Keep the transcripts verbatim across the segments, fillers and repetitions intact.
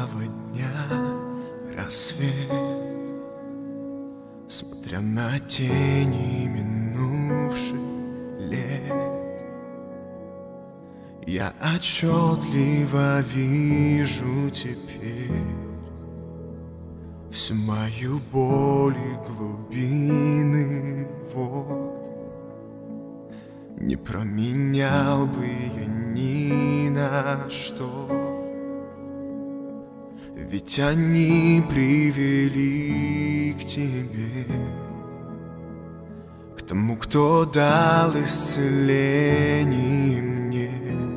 ясного дня рассвет, смотря на тени минувших лет, я отчетливо вижу теперь всю мою боль и глубины вод. Не променял бы я ни на что, ведь они привели к тебе, к тому, кто дал исцеление мне.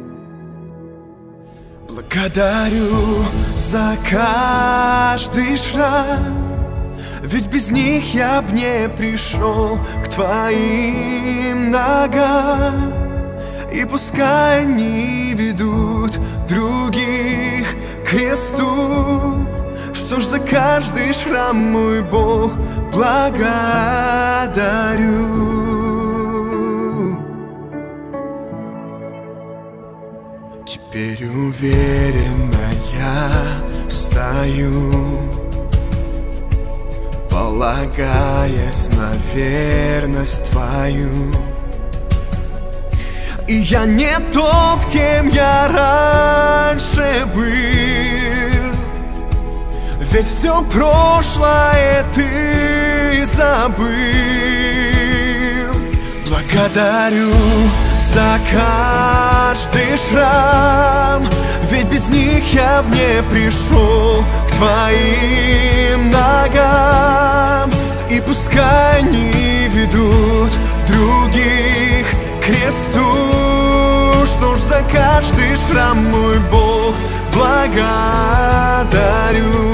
Благодарю за каждый шаг, ведь без них я б не пришел к твоим ногам. И пускай они ведут других к кресту, что ж за каждый шрам, мой Бог, благодарю. Теперь уверенно я стою, полагаясь на верность твою. И я не тот, кем я раньше был, ведь все прошлое ты забыл. Благодарю за каждый шрам, ведь без них я б не пришел к твоим ногам. И пускай они ведут других к кресту, что ж за каждый шрам, мой Бог, благодарю.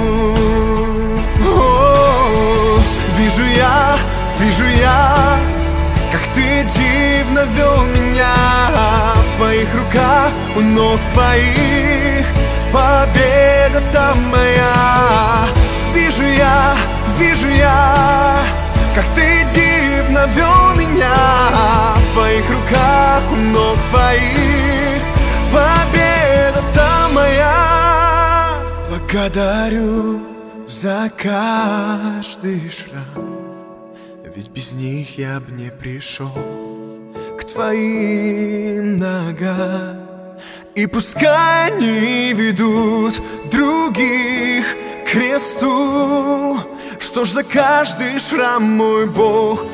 О, вижу я, вижу я, как ты дивно вел меня. В твоих руках, у ног твоих победа там моя. Вижу я, вижу я, как ты дивно вел меня. В твоих руках, у ног твоих победа там моя. Благодарю за каждый шрам, ведь без них я б не пришел к твоим ногам. И пускай они ведут других к кресту, что ж за каждый шрам, мой Бог,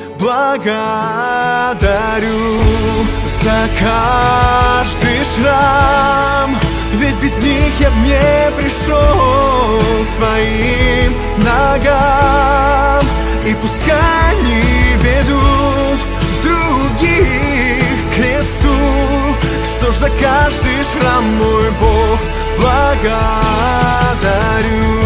благодарю. За каждый шрам, ведь без них я б не пришел к твоим ногам. И пускай они ведут других к кресту, что ж за каждый шрам, мой Бог, благодарю.